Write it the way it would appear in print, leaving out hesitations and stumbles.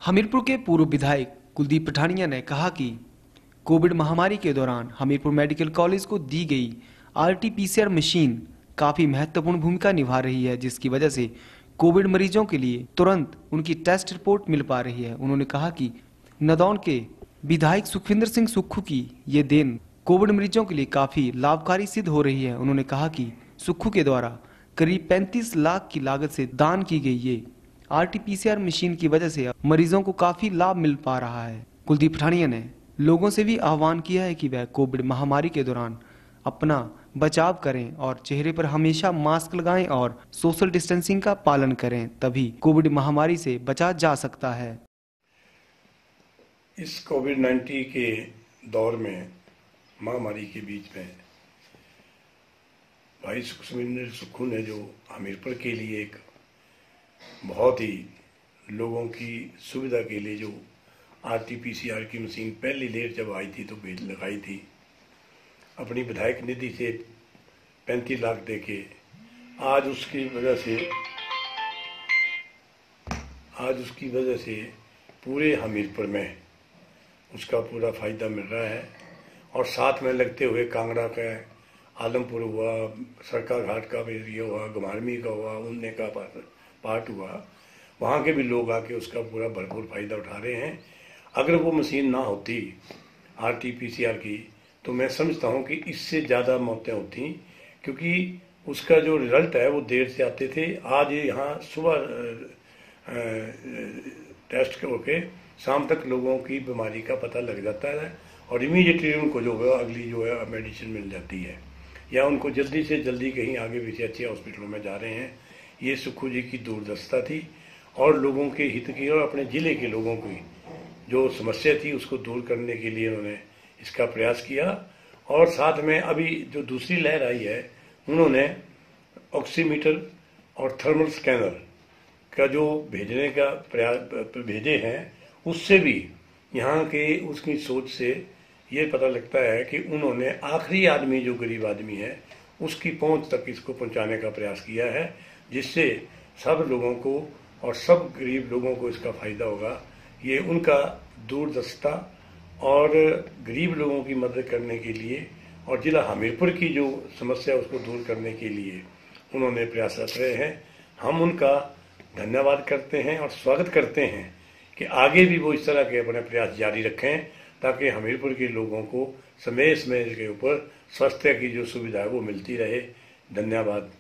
हमीरपुर के पूर्व विधायक कुलदीप पठानिया ने कहा कि कोविड महामारी के दौरान हमीरपुर मेडिकल कॉलेज को दी गई आरटीपीसीआर मशीन काफी महत्वपूर्ण भूमिका निभा रही है, जिसकी वजह से कोविड मरीजों के लिए तुरंत उनकी टेस्ट रिपोर्ट मिल पा रही है। उन्होंने कहा कि नदौन के विधायक सुखविंदर सिंह सुक्खू की ये देन कोविड मरीजों के लिए काफी लाभकारी सिद्ध हो रही है। उन्होंने कहा कि सुक्खू के द्वारा करीब 35 लाख की लागत से दान की गई ये आरटीपीसीआर मशीन की वजह से मरीजों को काफी लाभ मिल पा रहा है। कुलदीप पठानिया ने लोगों से भी आह्वान किया है कि वह कोविड महामारी के दौरान अपना बचाव करें और चेहरे पर हमेशा मास्क लगाएं और सोशल डिस्टेंसिंग का पालन करें, तभी कोविड महामारी से बचा जा सकता है। इस कोविड-19 के दौर में, महामारी के बीच में, भाई सुखविंदर सुक्खू ने जो हमीरपुर के लिए एक बहुत ही लोगों की सुविधा के लिए जो आरटीपीसीआर की मशीन पहली लेट जब आई थी तो भेज लगाई थी, अपनी विधायक निधि से 35 लाख देके आज उसकी वजह से पूरे हमीरपुर में उसका पूरा फायदा मिल रहा है। और साथ में लगते हुए कांगड़ा का आलमपुर हुआ, सरका घाट का एरिया हुआ, घुमारवी का हुआ, ऊने का पार्ट हुआ, वहाँ के भी लोग आके उसका पूरा भरपूर फायदा उठा रहे हैं। अगर वो मशीन ना होती आरटीपीसीआर की तो मैं समझता हूँ कि इससे ज़्यादा मौतें होती, क्योंकि उसका जो रिजल्ट है वो देर से आते थे। आज यहाँ सुबह टेस्ट होके शाम तक लोगों की बीमारी का पता लग जाता है और इमीडिएटली उनको जो है अगली जो है मेडिसिन मिल जाती है, या उनको जल्दी से जल्दी कहीं आगे भी अच्छे हॉस्पिटलों में जा रहे हैं। ये सुक्खू जी की दूरदर्शिता थी और लोगों के हित की और अपने ज़िले के लोगों की जो समस्या थी उसको दूर करने के लिए उन्होंने इसका प्रयास किया। और साथ में अभी जो दूसरी लहर आई है, उन्होंने ऑक्सीमीटर और थर्मल स्कैनर का जो भेजने का प्रयास भेजे हैं, उससे भी यहाँ के उसकी सोच से ये पता लगता है कि उन्होंने आखिरी आदमी जो गरीब आदमी है उसकी पहुँच तक इसको पहुँचाने का प्रयास किया है, जिससे सब लोगों को और सब गरीब लोगों को इसका फ़ायदा होगा। ये उनका दूरदर्शिता और गरीब लोगों की मदद करने के लिए और जिला हमीरपुर की जो समस्या उसको दूर करने के लिए उन्होंने प्रयासरत रहे हैं। हम उनका धन्यवाद करते हैं और स्वागत करते हैं कि आगे भी वो इस तरह के अपने प्रयास जारी रखें, ताकि हमीरपुर के लोगों को समय समय के ऊपर स्वास्थ्य की जो सुविधा है वो मिलती रहे। धन्यवाद।